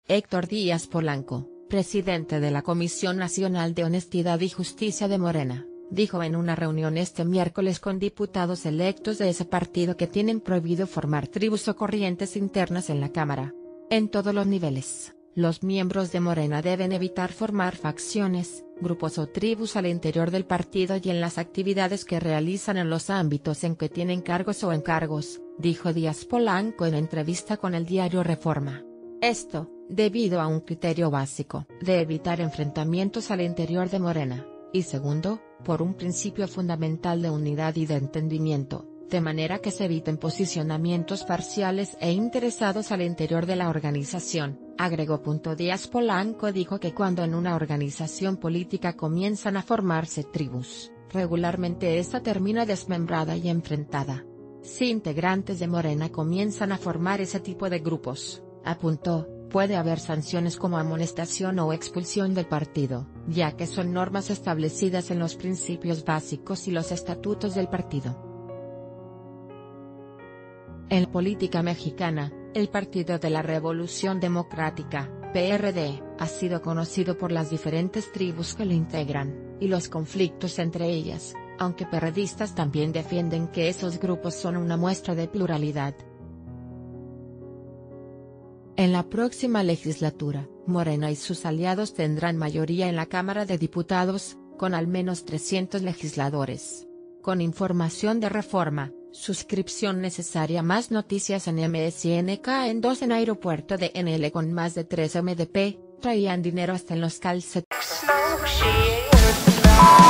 Héctor Díaz Polanco, presidente de la Comisión Nacional de Honestidad y Justicia de Morena, dijo en una reunión este miércoles con diputados electos de ese partido que tienen prohibido formar tribus o corrientes internas en la Cámara. En todos los niveles, los miembros de Morena deben evitar formar facciones, grupos o tribus al interior del partido y en las actividades que realizan en los ámbitos en que tienen cargos o encargos, dijo Díaz Polanco en entrevista con el diario Reforma. Esto, debido a un criterio básico de evitar enfrentamientos al interior de Morena, y segundo, por un principio fundamental de unidad y de entendimiento, de manera que se eviten posicionamientos parciales e interesados al interior de la organización, agregó. Díaz Polanco dijo que cuando en una organización política comienzan a formarse tribus, regularmente esta termina desmembrada y enfrentada. Si integrantes de Morena comienzan a formar ese tipo de grupos, apuntó, puede haber sanciones como amonestación o expulsión del partido, ya que son normas establecidas en los principios básicos y los estatutos del partido. En política mexicana, el Partido de la Revolución Democrática, PRD, ha sido conocido por las diferentes tribus que lo integran, y los conflictos entre ellas, aunque perredistas también defienden que esos grupos son una muestra de pluralidad. En la próxima legislatura, Morena y sus aliados tendrán mayoría en la Cámara de Diputados, con al menos 300 legisladores. Con información de Reforma, suscripción necesaria. Más noticias en MSNK. En 2 en aeropuerto de NL con más de 3 MDP, traían dinero hasta en los calcetines.